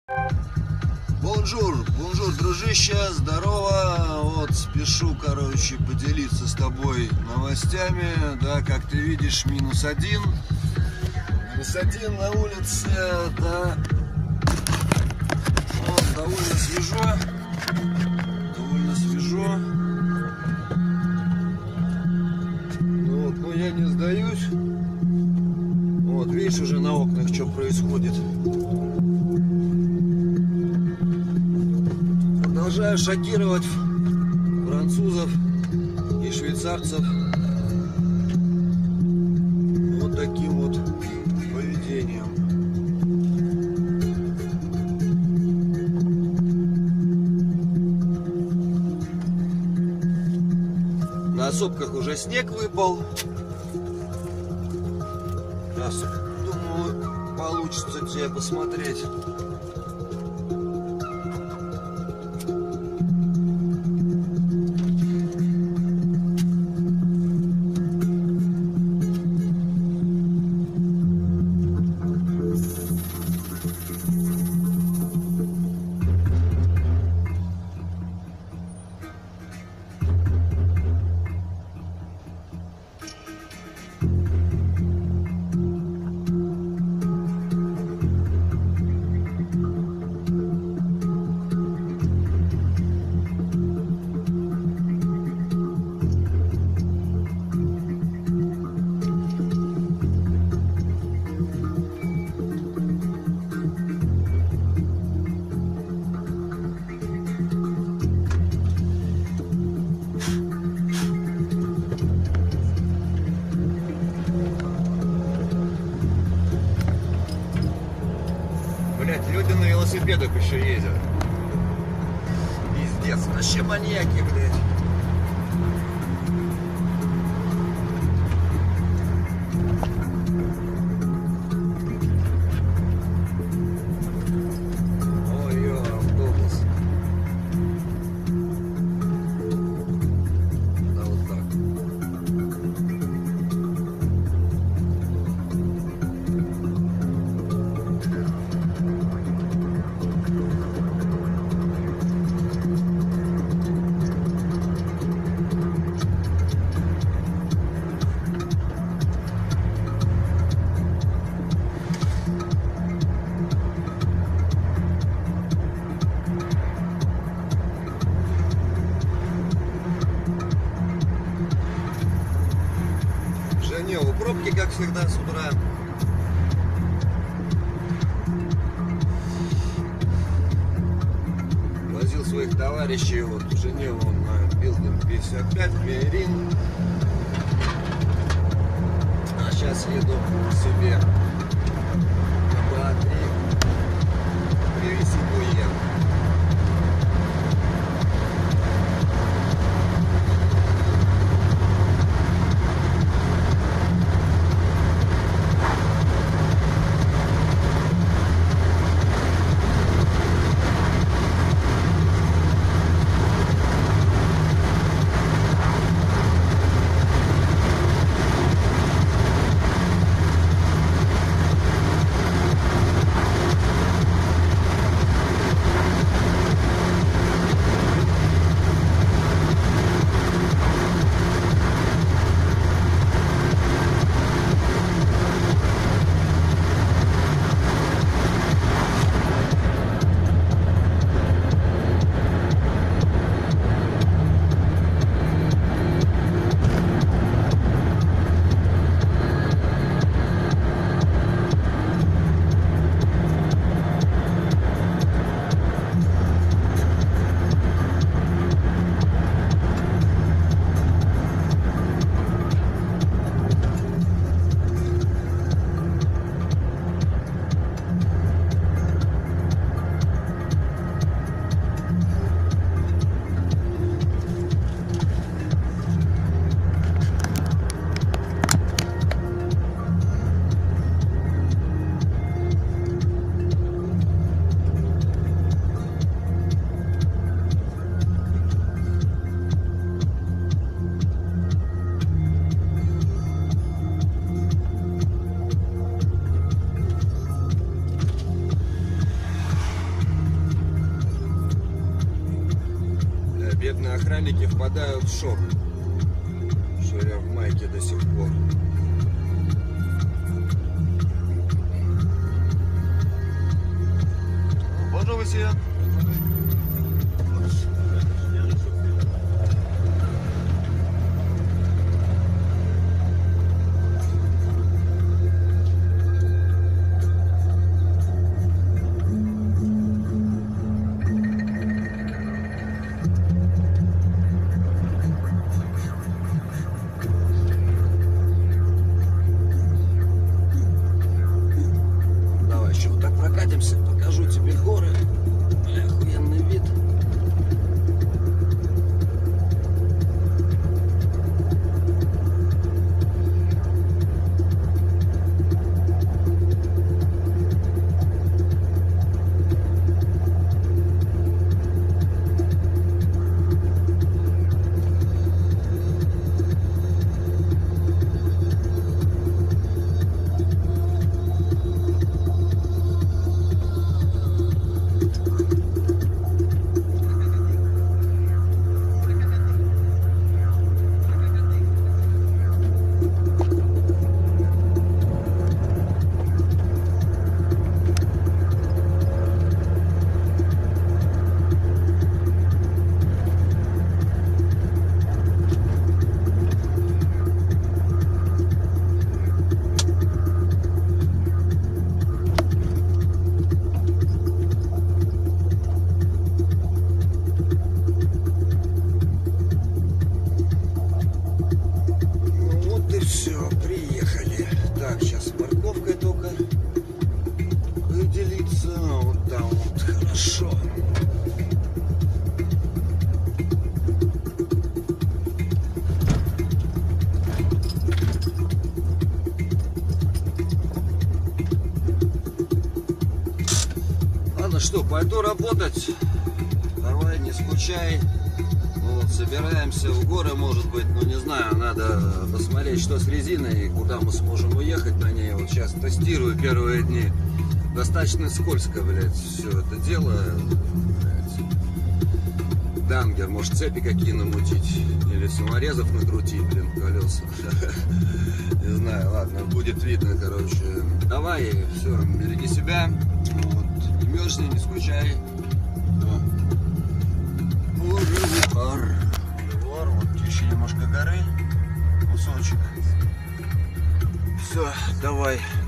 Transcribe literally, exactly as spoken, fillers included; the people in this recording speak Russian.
Бонжур, бонжур, дружище, здорово. Вот спешу, короче, поделиться с тобой новостями. Да, как ты видишь, минус один. Минус один на улице, да. Вот, довольно свежо. Довольно свежо. Ну вот, но я не сдаюсь. Вот, видишь уже на окнах, что происходит. Продолжаю шокировать французов и швейцарцев вот таким вот поведением. На сопках уже снег выпал. Сейчас, думаю, получится тебе посмотреть. Люди на велосипедах еще ездят. Пиздец, вообще маньяки, блядь. Ой-ой, автобус. Да, вот так. Женеву пробки, как всегда, с утра. Возил своих товарищей вот в Женеву на Билдинг пятьдесят пять, Мейрин. А сейчас еду себе на бэ а три привезти буен. Бедные охранники впадают в шок, что я в майке до сих пор. Bonjour monsieur. Давай еще вот так прокатимся, покажу тебе горы. Бля, охуенный вид. Все, приехали. Так, сейчас с парковкой только выделиться. Вот там вот, хорошо. Ладно, что, пойду работать. Давай, не скучай. Вот, собираемся в горы, может быть, ну не знаю, надо посмотреть, что с резиной и куда мы сможем уехать на ней. Вот сейчас тестирую первые дни. Достаточно скользко, блядь, все это дело. Блядь. Дангер, может, цепи какие намутить или саморезов накрутить, блин, колеса. Не знаю, ладно, будет видно, короче. Давай, все, береги себя. Вот, не мерзни, не скучай. Бульвар. Бульвар, вот еще немножко горы, кусочек. Все, давай.